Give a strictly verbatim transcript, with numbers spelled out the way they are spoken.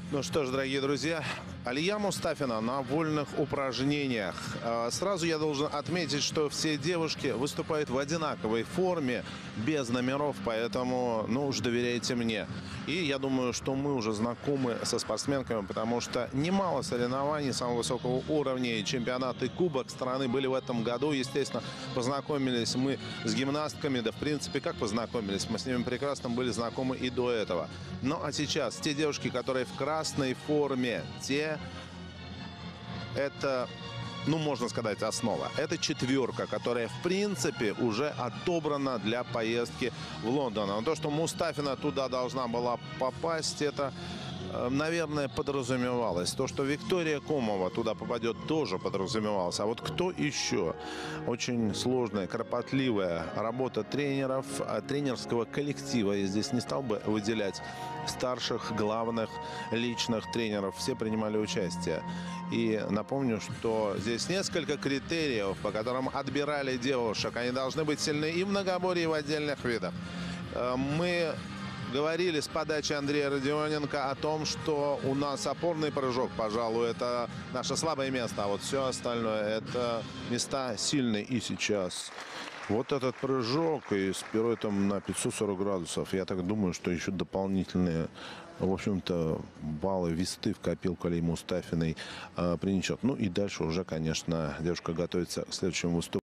Ну что ж, дорогие друзья, Алия Мустафина на вольных упражнениях. Сразу я должен отметить, что все девушки выступают в одинаковой форме, без номеров, поэтому, ну уж доверяйте мне. И я думаю, что мы уже знакомы со спортсменками, потому что немало соревнований самого высокого уровня, и чемпионат, и кубок страны были в этом году. Естественно, познакомились мы с гимнастками, да в принципе, как познакомились, мы с ними прекрасно были знакомы и до этого. Ну а сейчас те девушки, которые в красной форме, те, это, ну можно сказать, основа. Это четверка, которая в принципе уже отобрана для поездки в Лондон. Но то, что Мустафина туда должна была попасть, это, наверное, подразумевалось. То, что Виктория Комова туда попадет, тоже подразумевалось. А вот кто еще? Очень сложная, кропотливая работа тренеров, тренерского коллектива. Я здесь не стал бы выделять старших, главных, личных тренеров. Все принимали участие. И напомню, что здесь несколько критериев, по которым отбирали девушек. Они должны быть сильны и в многоборье, и в отдельных видах. Мы говорили с подачи Андрея Родионенко о том, что у нас опорный прыжок, пожалуй, это наше слабое место, а вот все остальное – это места сильные. И сейчас вот этот прыжок и с пируэтом на пятьсот сорок градусов, я так думаю, что еще дополнительные, в общем-то, баллы, весты в копилку Алии Мустафиной э, принесет. Ну и дальше уже, конечно, девушка готовится к следующему выступлению.